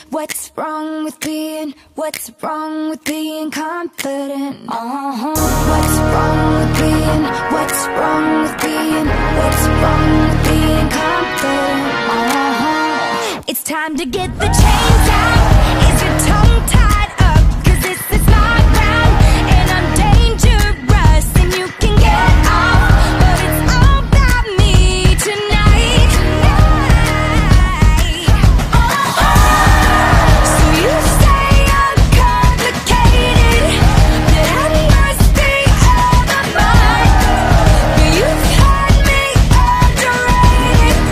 What's wrong with being? What's wrong with being confident? What's wrong with being? What's wrong with being? What's wrong with being confident? It's time to get the chains out. Is your tongue tied up? 'Cause this is my ground, and I'm dangerous, and you can get off, but it's all about me tonight. So you say I'm complicated, that I must be over mine, but you've had me underrated,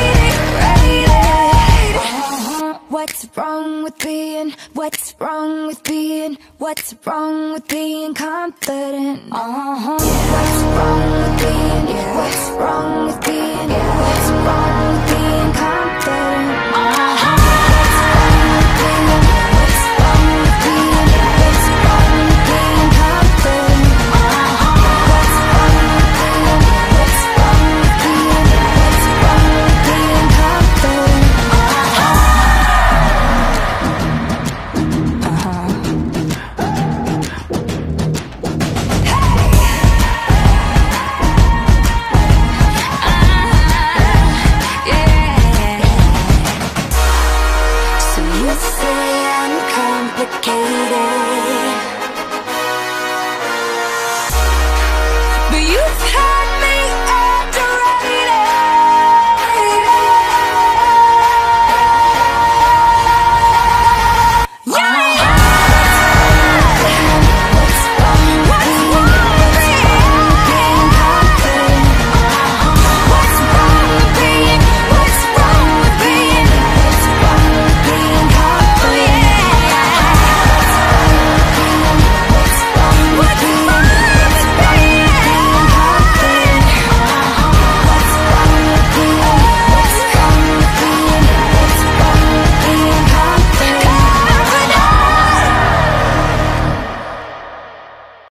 rated. What's wrong with being? What's wrong with being? What's wrong with being confident? What's wrong with being? What's wrong with being? What's wrong?